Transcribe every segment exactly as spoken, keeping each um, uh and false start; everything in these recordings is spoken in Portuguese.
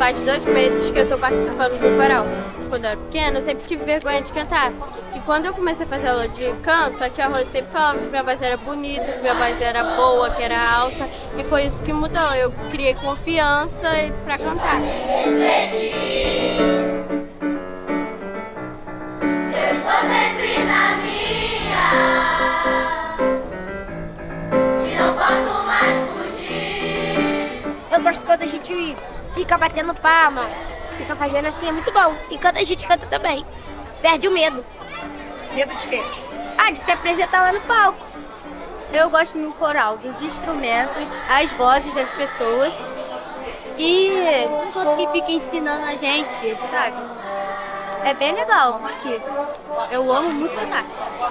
mais de dois meses que eu tô participando do coral. Quando eu era pequena, eu sempre tive vergonha de cantar. E quando eu comecei a fazer aula de canto, a tia Rosa sempre falava que minha voz era bonita, que minha voz era boa, que era alta. E foi isso que mudou. Eu criei confiança pra cantar. Eu estou sempre na minha e não posso mais fugir. Eu gosto quando a gente fica batendo palma, fica fazendo assim, é muito bom. E quando a gente canta também, perde o medo. Medo de quê? Ah, de se apresentar lá no palco. Eu gosto no coral, dos instrumentos, as vozes das pessoas e tudo que fica ensinando a gente, sabe? É bem legal aqui. Eu amo muito cantar.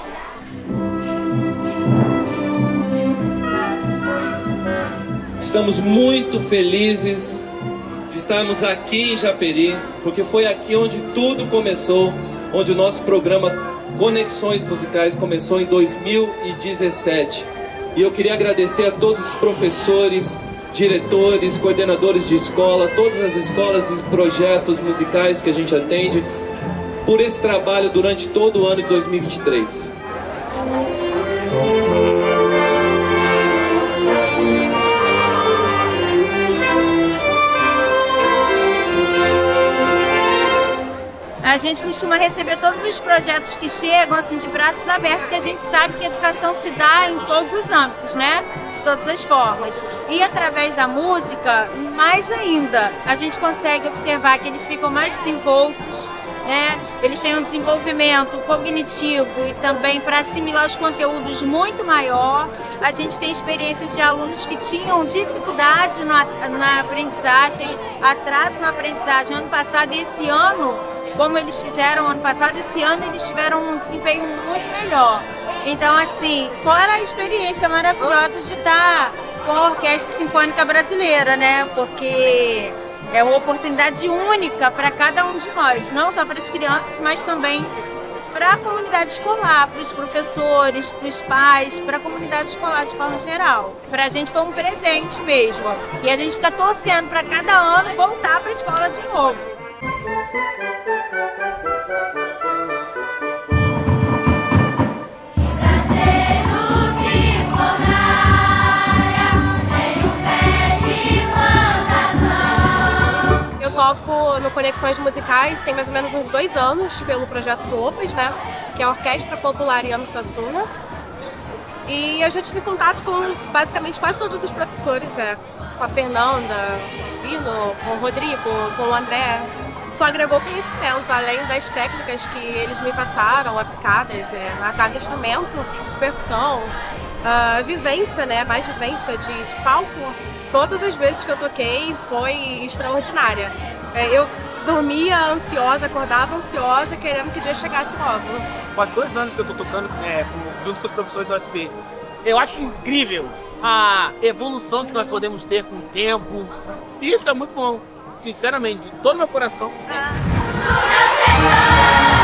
Estamos muito felizes de estarmos aqui em Japeri, porque foi aqui onde tudo começou, onde o nosso programa Conexões Musicais começou em dois mil e dezessete. E eu queria agradecer a todos os professores, diretores, coordenadores de escola, todas as escolas e projetos musicais que a gente atende, por esse trabalho durante todo o ano de dois mil e vinte e três. A gente costuma receber todos os projetos que chegam assim de braços abertos, porque a gente sabe que a educação se dá em todos os âmbitos, né? De todas as formas. E através da música, mais ainda, a gente consegue observar que eles ficam mais desenvoltos, né? Eles têm um desenvolvimento cognitivo e também para assimilar os conteúdos muito maior. A gente tem experiências de alunos que tinham dificuldade na, na aprendizagem, atraso na aprendizagem ano passado e esse ano, como eles fizeram ano passado, esse ano eles tiveram um desempenho muito melhor. Então, assim, fora a experiência maravilhosa de estar com a Orquestra Sinfônica Brasileira, né? Porque é uma oportunidade única para cada um de nós, não só para as crianças, mas também para a comunidade escolar, para os professores, para os pais, para a comunidade escolar de forma geral. Para a gente foi um presente mesmo. E a gente fica torcendo para cada ano voltar para a escola de novo. Eu toco no Conexões Musicais tem mais ou menos uns dois anos pelo projeto do Opas, né? Que é a Orquestra Popular Yano Suassuna. E eu já tive contato com basicamente quase todos os professores, é, com a Fernanda, com o Bino, com o Rodrigo, com o André. Só agregou conhecimento, além das técnicas que eles me passaram, aplicadas é, a cada instrumento, percussão, uh, vivência, né? Mais vivência de, de palco. Todas as vezes que eu toquei foi extraordinária. Eu dormia ansiosa, acordava ansiosa, querendo que o dia chegasse logo. Faz dois anos que eu estou tocando é, junto com os professores do U S B. Eu acho incrível a evolução que nós podemos ter com o tempo. E isso é muito bom, sinceramente, de todo meu coração. Ah.